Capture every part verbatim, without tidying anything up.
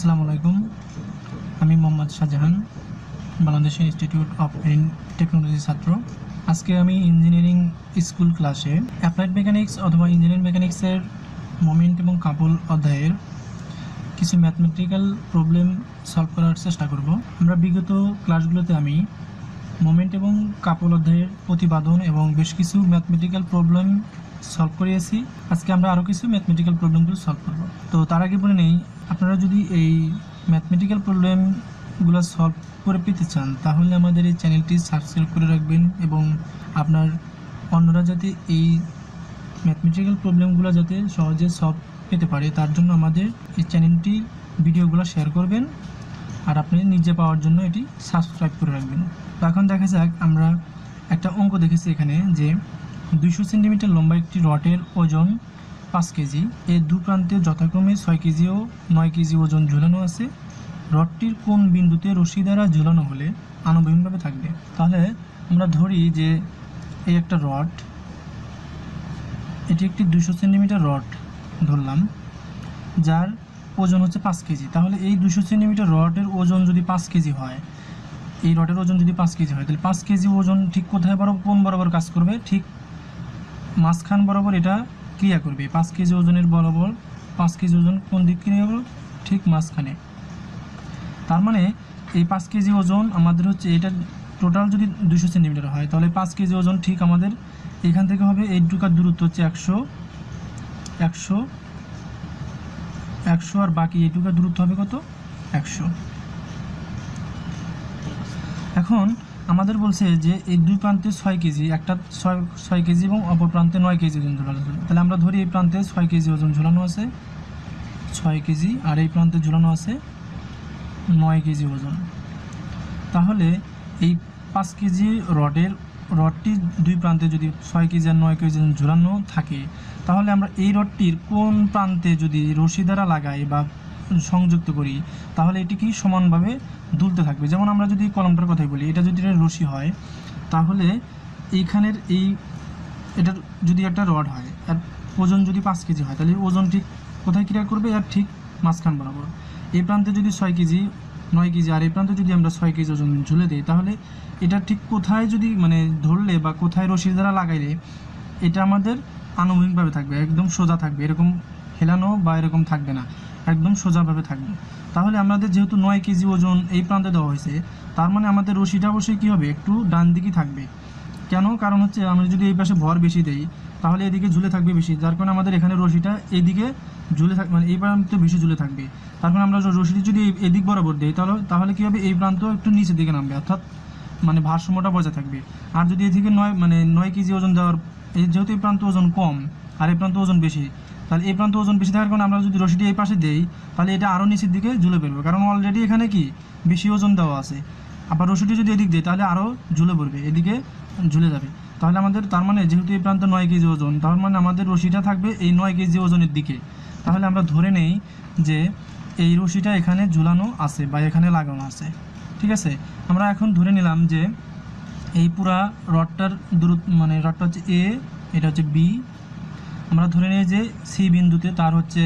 আসসালামু আলাইকুম। আমি Mohammad Shahjahan, Bangladesh institute of technology ছাত্র। আজকে আমি ইঞ্জিনিয়ারিং স্কুল ক্লাসে অ্যাপ্লাইড মেকানিক্স অথবা ইঞ্জিনিয়ারিং মেকানিক্সের মোমেন্ট এবং কাপল অধ্যায়ের কিছু ম্যাথমেটিক্যাল প্রবলেম সলভ করার চেষ্টা করব। আমরা বিগত ক্লাসগুলোতে আমি মোমেন্ট এবং কাপল অধ্যায়ের প্রতিপাদন এবং বেশ কিছু ম্যাথমেটিক্যাল প্রবলেম সলভ করিয়েছি। আজকে আমরা আরও কিছু ম্যাথমেটিক্যাল প্রবলেমগুলো সলভ করব। তো তার আগে বলে নেই, আপনারা যদি এই ম্যাথমেটিক্যাল প্রবলেমগুলো সলভ করে পেতে চান তাহলে আমাদের এই চ্যানেলটি সাবস্ক্রাইব করে রাখবেন এবং আপনার অন্যরা যাতে এই ম্যাথমেটিক্যাল প্রবলেমগুলো যাতে সহজে সলভ পেতে পারে তার জন্য আমাদের এই চ্যানেলটি ভিডিওগুলো শেয়ার করবেন আর আপনি নিজে পাওয়ার জন্য এটি সাবস্ক্রাইব করে রাখবেন। তো এখন দেখা যাক, আমরা একটা অঙ্ক দেখেছি এখানে যে দুইশো সেন্টিমিটার লম্বা একটি রডের ওজন পাঁচ কেজি, এর দু প্রান্তে যথাক্রমে ছয় কেজি ও নয় কেজি ওজন ঝুলানো আছে। রডটির কোন বিন্দুতে রশি দ্বারা ঝুলানো হলে আনুভূমিকভাবে থাকবে? তাহলে আমরা ধরি যে এই একটা রড, এটি একটি দুইশো সেন্টিমিটার রড ধরলাম, যার ওজন হচ্ছে পাঁচ কেজি। তাহলে এই দুইশো সেন্টিমিটার রডের ওজন যদি পাঁচ কেজি হয়, এই রডের ওজন যদি পাঁচ কেজি হয়, তাহলে পাঁচ কেজি ওজন ঠিক কোথায় বরাবর, কোন বরাবর কাজ করবে? ঠিক মাঝখান বরাবর এটা ক্রিয়া করবে। পাঁচ কেজি ওজনের বরাবর পাঁচ কেজি ওজন কোন দিক ক্রিয়া করবে? ঠিক মাঝখানে। তার মানে এই পাঁচ কেজি ওজন আমাদের হচ্ছে, এটা টোটাল যদি দুশো সেন্টিমিটার হয় তাহলে পাঁচ কেজি ওজন ঠিক আমাদের এখান থেকে হবে, এইটুকার দূরত্ব হচ্ছে একশো একশো একশো আর বাকি এইটুকার দূরত্ব হবে কত? একশো। এখন আমাদের বলছে যে এই দুই প্রান্তে ছয় কেজি, একটা ছয় ছয় কেজি এবং অপর প্রান্তে নয় কেজি ওজন ঝুলানো আছে। তাহলে আমরা ধরি এই প্রান্তে ছয় কেজি ওজন ঝুলানো আছে, ছয় কেজি, আর এই প্রান্তে ঝুলানো আছে নয় কেজি ওজন। তাহলে এই পাঁচ কেজি রডের রডটি দুই প্রান্তে যদি ছয় কেজি আর নয় কেজি ঝুলানো থাকে, তাহলে আমরা এই রডটির কোন প্রান্তে যদি রশি দ্বারা লাগাই বা সংযুক্ত করি তাহলে এটি কি সমানভাবে দুলতে থাকবে। যেমন আমরা যদি কলমটার কথাই বলি, এটা যদি রশি হয় তাহলে এইখানের এই এটার যদি একটা রড হয় আর ওজন যদি পাঁচ কেজি হয় তাহলে ওজন ঠিক কোথায় ক্রিয়া করবে? আর ঠিক মাঝখান বরাবর। এই প্রান্তে যদি ছয় কেজি নয় কেজি আর এই প্রান্তে যদি আমরা ছয় কেজি ওজন ঝুলে দিই তাহলে এটা ঠিক কোথায় যদি মানে ধরলে বা কোথায় রশি দ্বারা লাগাইলে এটা আমাদের আনুভূমিকভাবে থাকবে, একদম সোজা থাকবে, এরকম হেলানো বা এরকম থাকবে না, একদম সোজাভাবে থাকবে। তাহলে আমাদের যেহেতু নয় কেজি ওজন এই প্রান্তে দেওয়া হয়েছে, তার মানে আমাদের রশিটা অবশ্যই কী হবে? একটু ডান দিকেই থাকবে। কেন? কারণ হচ্ছে আমরা যদি এই পাশে ভর বেশি দেই তাহলে এদিকে ঝুলে থাকবে বেশি, যার কারণে আমাদের এখানে রশিটা এইদিকে ঝুলে থাক মানে এই প্রান্তে বেশি ঝুলে থাকবে। তার কারণে আমরা রশিটি যদি এদিক বরাবর দিই তাহলে তাহলে কী হবে? এই প্রান্ত একটু নিচের দিকে নামবে, অর্থাৎ মানে ভারসাম্যটা বজায় থাকবে। আর যদি এদিকে নয় মানে নয় কেজি ওজন দেওয়ার, এই যেহেতু এই প্রান্ত ওজন কম আর এই প্রান্ত ওজন বেশি, তাহলে এই প্রান্ত ওজন বেশি থাকার কারণে আমরা যদি রশিটি এই পাশে দেই তাহলে এটা আরও নিচের দিকে ঝুলে পড়বে, কারণ অলরেডি এখানে কি বেশি ওজন দেওয়া আছে। আবার রশিটি যদি এদিক দিই তাহলে আরও ঝুলে পড়বে, এদিকে ঝুলে যাবে। তাহলে আমাদের তার মানে যেহেতু এই প্রান্ত নয় কেজি ওজন, তার মানে আমাদের রশিটা থাকবে এই নয় কেজি ওজনের দিকে। তাহলে আমরা ধরে নেই যে এই রশিটা এখানে ঝুলানো আছে বা এখানে লাগানো আছে। ঠিক আছে, আমরা এখন ধরে নিলাম যে এই পুরা রডটার দূরত্ব মানে রডটা হচ্ছে এ, এটা হচ্ছে বি। আমরা ধরে নিই যে সি বিন্দুতে তার হচ্ছে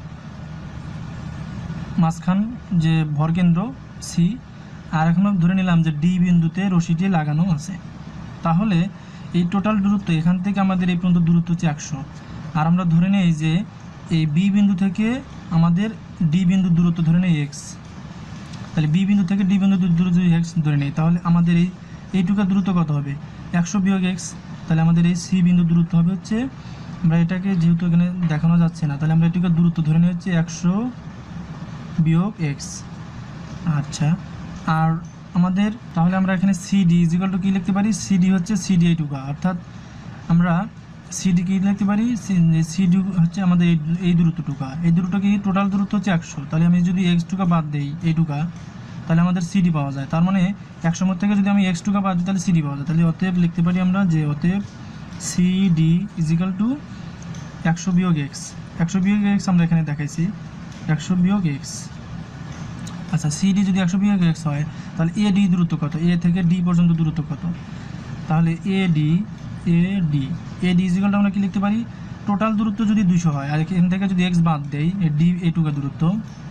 মাঝখান যে ভরকেন্দ্র সি, আর এখন ধরে নিলাম যে ডি বিন্দুতে রশিটি লাগানো আছে। তাহলে এই টোটাল দূরত্ব এখান থেকে আমাদের এই পর্যন্ত দূরত্ব হচ্ছে একশো। আর আমরা ধরে নিই যে এই বি বিন্দু থেকে আমাদের ডি বিন্দুর দূরত্ব ধরে নিই এক্স। তাহলে বি বিন্দু থেকে ডি বিন্দু দূরত্ব এক্স ধরে নিই, তাহলে আমাদের এই এইটুকার দূরত্ব কত হবে? একশো বিয়োগ এক্স। তাহলে আমাদের এই সি বিন্দু দূরত্ব হবে হচ্ছে, আমরা এটাকে যেহেতু এখানে দেখানো যাচ্ছে না তাহলে আমরা এটুকার দূরত্ব ধরে নিই হচ্ছে একশো বিয়োগ এক্স। আচ্ছা, আর আমাদের তাহলে আমরা এখানে সিডি ইজিক্যাল টু কী লিখতে পারি? সিডি হচ্ছে সিডি এইটুকা, অর্থাৎ আমরা সিডি কী লিখতে পারি? সিডি হচ্ছে আমাদের এই এই দূরত্বটুকা, এই দূরত্ব কি টোটাল দূরত্ব হচ্ছে একশো। তাহলে আমি যদি এক্স টুকা বাদ দিই এইটুকা তাহলে আমাদের সিডি পাওয়া যায়। তার মানে একশোর মধ্যে থেকে যদি আমি এক্স টুকা বাদ দিই তাহলে সিডি পাওয়া যায়। তাহলে অতএব লিখতে পারি আমরা যে অতএব সিডি ইজিক্যাল টু একশো বিয়োগ এক্স। একশো বিয়োগ এক্স আমরা এখানে দেখাইছি একশো বিয়োগ এক্স। আচ্ছা, সিডি যদি একশো বিয়োগ এক্স হয় তাহলে এ ডি দূরত্ব কত? এ থেকে ডি পর্যন্ত দূরত্ব কত? তাহলে A D A D A D ইজিক্যালটা আমরা কি লিখতে পারি? টোটাল দূরত্ব যদি দুইশো হয় আর এখান থেকে যদি এক্স বাদ দেই, ডি এটুকা দূরত্ব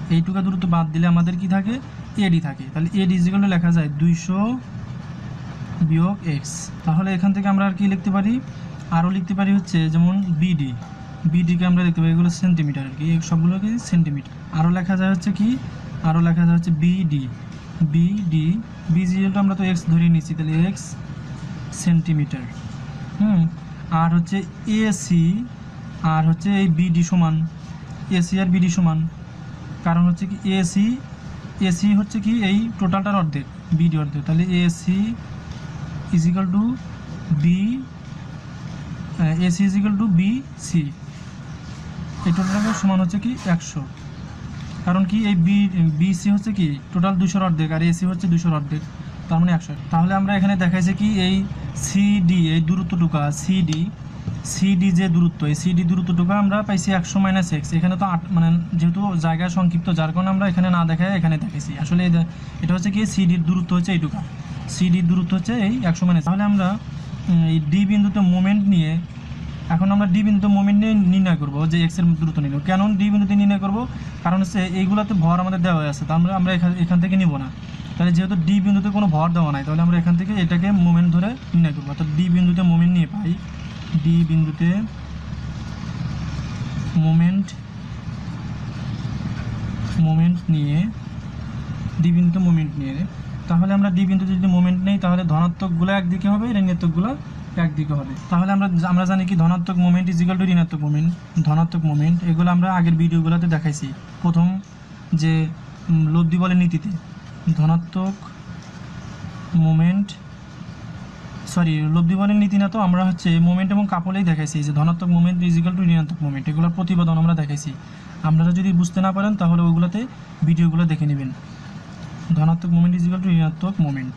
এইটুকু দূরত্ব বাদ দিলে আমাদের কি থাকে, এডি থাকে। তাহলে এডি ইজিক্যাল টু লেখা যায় দুইশো বিয়োগ এক্স। তাহলে এখান থেকে আমরা আর কি লিখতে পারি, আরও লিখতে পারি হচ্ছে যেমন বিডি, বিডিকে আমরা লিখতে পারি এগুলো সেন্টিমিটার আর কি, সবগুলো কি সেন্টিমিটার। আরও লেখা যায় হচ্ছে কি, আরও লেখা যায় হচ্ছে বিডি, বিডি বিজিএলটা আমরা তো এক্স ধরে নিচ্ছি, তাহলে এক্স সেন্টিমিটার। হুম আর হচ্ছে এসি, আর হচ্ছে এই বিডি সমান, এসি আর বিডি সমান, কারণ হচ্ছে কি এসি, এসি হচ্ছে কি এই টোটালটার অর্ধেক, বিডি অর্ধেক, তাহলে AC equal to B, AC equal to B C, এই টোটালটাকে সমান হচ্ছে কি একশো, কারণ কি এই বি বিসি হচ্ছে কি টোটাল দুশোর অর্ধেক আর এসি হচ্ছে দুশোর অর্ধেক, তার মানে একশো। তাহলে আমরা এখানে দেখাইছে কি এই সিডি, এই দূরত্বটুকা সিডি, সিডি যে দূরত্ব, এই সিডি দূরত্বটুকু আমরা পাইছি একশো মাইনাস এক্স। এখানে তো আট মানে যেহেতু জায়গা সংক্ষিপ্ত, যার কারণে আমরা এখানে না দেখাই এখানে দেখাইছি। আসলে এটা হচ্ছে কি সিডির দূরত্ব হচ্ছে এইটুকু, সিডির দূরত্ব হচ্ছে এই একশো মাইনাস। তাহলে আমরা এই ডি বিন্দুতে মোমেন্ট নিয়ে, এখন আমরা ডি বিন্দুতে মোমেন্ট নিয়ে নির্ণয় করবো যে এক্সের দূরত্ব নির্ণয়। কেন ডি বিন্দুতে নির্ণয় করবো, কারণ হচ্ছে এইগুলোতে ভর আমাদের দেওয়া আছে, তা আমরা আমরা এখান থেকে নিব না। তাহলে যেহেতু ডি বিন্দুতে কোনো ভর দেওয়া নাই, তাহলে আমরা এখান থেকে এটাকে মোমেন্ট ধরে নির্ণয় করবো। অর্থাৎ ডি বিন্দুতে মোমেন্ট নিয়ে পাই, ডি বিন্দুতে মোমেন্ট মোমেন্ট নিয়ে ডি বিন্দুতে মোমেন্ট নিয়ে তাহলে আমরা ডি বিন্দুতে যদি মোমেন্ট নেই, তাহলে ধনাত্মকগুলো একদিকে হবে, ঋণাত্মকগুলো একদিকে হবে। তাহলে আমরা আমরা জানি কি ধনাত্মক মোমেন্ট ইজিক্যাল টু ঋণাত্মক মোমেন্ট, ধনাত্মক মোমেন্ট এগুলো আমরা আগের ভিডিওগুলোতে দেখাইছি। প্রথম যে লব্ধি বলের নীতিতে ধনাত্মক মোমেন্ট, সরি লব্ধি বলের নীতি না তো, আমরা হচ্ছে মোমেন্ট এবং কাপলেই দেখাইছি যে ধনাত্মক মোমেন্ট ইজিক্যাল টু ঋণাত্মক মোমেন্ট, এগুলোর প্রতিপাদন আমরা দেখাইছি। আপনারা যদি বুঝতে না পারেন তাহলে ওইগুলোতে ভিডিওগুলো দেখে নেবেন। ধনাত্মক মোমেন্ট ইজিক্যাল টু ঋণাত্মক মোমেন্ট।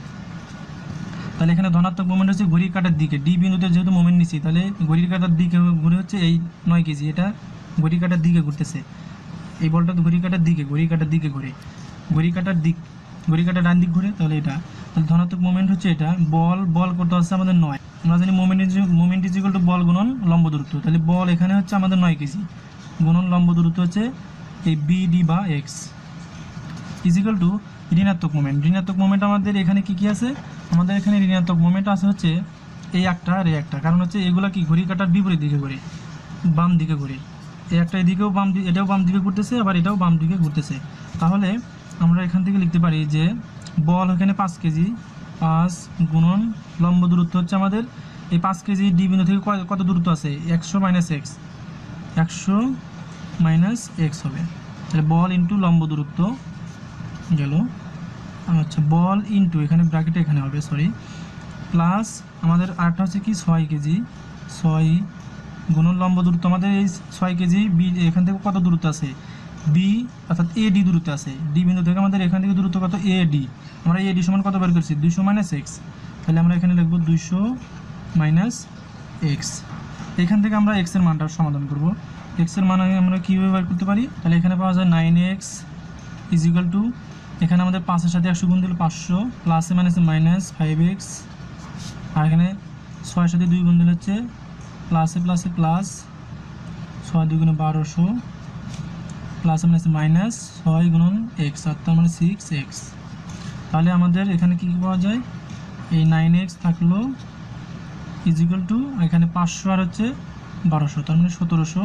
তাহলে এখানে ধনাত্মক মোমেন্ট হচ্ছে ঘড়ির কাঁটার দিকে, ডি বিন্দুতে যেহেতু মোমেন্ট নিচ্ছি, তাহলে ঘড়ির কাঁটার দিকে ঘুরে হচ্ছে এই নয় কেজি, এটা ঘড়ির কাঁটার দিকে ঘুরতেছে, এই বলটা তো ঘড়ির কাঁটার দিকে, ঘড়ির কাঁটার দিকে ঘুরে, ঘড়ির কাঁটার দিক, ঘড়ির কাঁটার ডান দিক ঘুরে, তাহলে এটা তাহলে ধনাত্মক মোমেন্ট হচ্ছে এটা। বল বল কত আছে আমাদের নয়, আমরা জানি মোমেন্ট মোমেন্ট ইজিক্যাল টু বল গুণন লম্ব দূরত্ব, তাহলে বল এখানে হচ্ছে আমাদের নয় কেজি গুণন লম্ব দূরত্ব হচ্ছে এই বিডি বা এক্স ইজিক্যাল টু ঋণাত্মক মোমেন্ট। ঋণাত্মক মোমেন্ট আমাদের এখানে কি কি আছে, আমাদের এখানে ঋণাত্মক মোমেন্ট আছে হচ্ছে এই একটা আর এই একটা, কারণ হচ্ছে এগুলা কি ঘড়ি কাটার বিপরীত দিকে ঘুরে, বাম দিকে ঘুরে, এই একটা এদিকেও বাম দিকে, এটাও বাম দিকে ঘুরতেছে, আবার এটাও বাম দিকে ঘুরতেছে। তাহলে আমরা এখান থেকে লিখতে পারি যে বল এখানে পাঁচ কেজি, পাঁচ গুণন লম্ব দূরত্ব হচ্ছে আমাদের এই পাঁচ কেজি ডি বিন্দু থেকে কত দূরত্ব আছে, একশো মাইনাস এক্স, একশো মাইনাস এক্স হবে। তাহলে বল ইন্টু লম্ব দূরত্ব গেল, আচ্ছা বল ইন্টু এখানে ব্র্যাকেটে এখানে হবে সরি, প্লাস আমাদের আরেকটা হচ্ছে কি ছয় কেজি, ছয় গুণন লম্ব দূরত্ব আমাদের এই ছয় কেজি বি, এখান থেকে কত দূরত্ব আছে বি, অর্থাৎ এ ডি দূরত্ব আছে, ডি বিন্দু থেকে আমাদের এখান থেকে দূরত্ব কত এ ডি, আমরা এ ডি সমান কত বের করছি দুইশো মাইনাস এক্স, তাহলে আমরা এখানে লিখবো দুইশো মাইনাস এক্স। এখান থেকে আমরা এক্সের মানটা সমাধান করব। এক্সের মান আমরা কীভাবে বের করতে পারি, তাহলে এখানে পাওয়া যায় নাইন এক্স ইজিক্যাল টু, এখানে আমাদের পাঁচের সাথে একশো গুণ দিলে পাঁচশো, প্লাসে মাইনাসে মাইনাস ফাইভ এক্স, আর এখানে ছয়ের সাথে দুই গুণ দিলে হচ্ছে প্লাসে প্লাসে প্লাস, ছয় দুই গুণে বারোশো, প্লাসে মাইনাসে মাইনাস ছয় গুণন এক্স, আর তার মানে সিক্স এক্স। তাহলে আমাদের এখানে কী কী পাওয়া যায়, এই নাইন এক্স থাকলো ইজিক্যাল টু এখানে পাঁচশো আর হচ্ছে বারোশো, তার মানে সতেরোশো,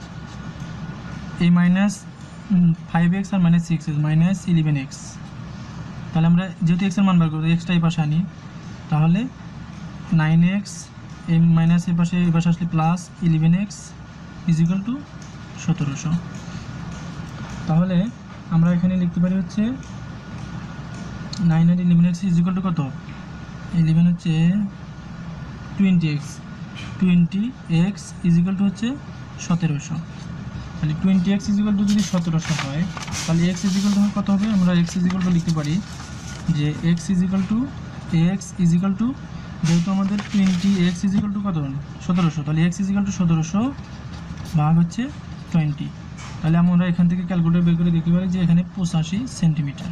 এই মাইনাস ফাইভ এক্স আর minus six X minus eleven X. তাহলে আমরা যেহেতু এক্সের মান বার করবো, এক্সটা এই পাশে আনি, তাহলে নাইন এক্স এই মাইনাস এই পাশে এই পাশে আসলে plus eleven X equal to সতেরোশো। তাহলে আমরা এখানে লিখতে পারি হচ্ছে নাইন আর ইলেভেন এক্স ইজিক্যাল টু কত, ইলেভেন হচ্ছে twenty X, twenty X equal to হচ্ছে সতেরোশো। তাহলে টোয়েন্টি এক্স ইজিক্যাল টু যদি সতেরোশো হয়, তাহলে এক্স ইজিক্যাল টু কত হবে, আমরা এক্স ইজিক্যাল টু লিখতে পারি যে X equal to X equal to, যেহেতু আমাদের টোয়েন্টি এক্স ইজিক্যাল টু কত সতেরোশো, তাহলে এক্স ইজিক্যাল টু সতেরোশো ভাগ হচ্ছে টোয়েন্টি। তাহলে আমরা এখান থেকে ক্যালকুলেটর বের করে দেখতে পারি যে এখানে পঁচাশি সেন্টিমিটার।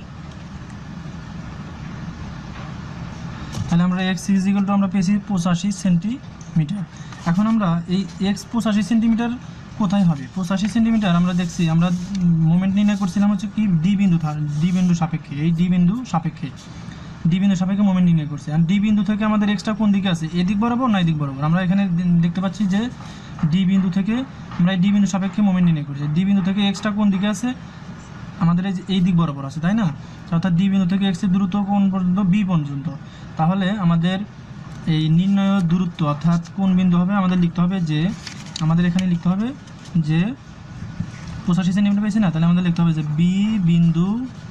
তাহলে আমরা এক্স ইজিক্যাল টু আমরা পেয়েছি পঁচাশি সেন্টিমিটার। এখন আমরা এই এক্স পঁচাশি সেন্টিমিটার কোথায় হবে? পঁচাশি সেন্টিমিটার আমরা দেখছি, আমরা মোমেন্ট নির্ণয় করছিলাম হচ্ছে কি ডি বিন্দু, ডি বিন্দু সাপেক্ষে, এই ডি বিন্দু সাপেক্ষে ডি বিন্দু সাপেক্ষে মোমেন্ট নির্ণয় করছি। আর ডি বিন্দু থেকে আমাদের এক্সট্রা কোন দিকে আছে, এদিক বরাবর না এদিক বরাবর? আমরা এখানে দেখতে পাচ্ছি যে ডি বিন্দু থেকে আমরা এই ডি বিন্দু সাপেক্ষে মোমেন্ট নির্ণয় করছি। ডি বিন্দু থেকে এক্সট্রা কোন দিকে আছে, আমাদের এই যে এই দিক বরাবর আছে, তাই না? অর্থাৎ ডি বিন্দু থেকে এক্সের দূরত্ব কোন পর্যন্ত, বি পর্যন্ত। তাহলে আমাদের এই নির্ণয় দূরত্ব অর্থাৎ কোন বিন্দু হবে, আমাদের লিখতে হবে যে, আমাদের এখানে লিখতে হবে যে পঁচাশি সেন্টিমিটার পেয়েছি না, তাহলে আমাদের লিখতে হবে যে বি বিন্দু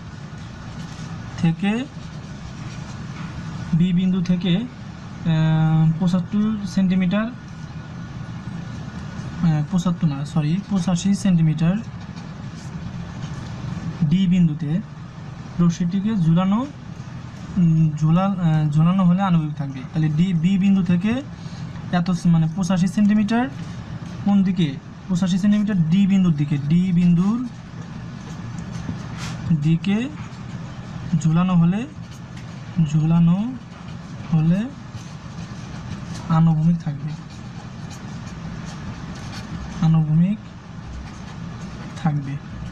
থেকে বি বিন্দু থেকে পঁচাত্তর সেন্টিমিটার, পঁচাত্তর না সরি পঁচাশি সেন্টিমিটার ডি বিন্দুতে রশ্মিটিকে ঝুলানো ঝুলা ঝুলানো হলে আণবিক থাকবে। তাহলে ডি বি বিন্দু থেকে এত মানে পঁচাশি সেন্টিমিটার কোন দিকে, পঁচাশি সেন্টিমিটার ডি বিন্দুর দিকে, ডি বিন্দুর দিকে ঝুলানো হলে ঝুলানো হলে আনুভূমিক থাকবে, আনুভূমিক থাকবে।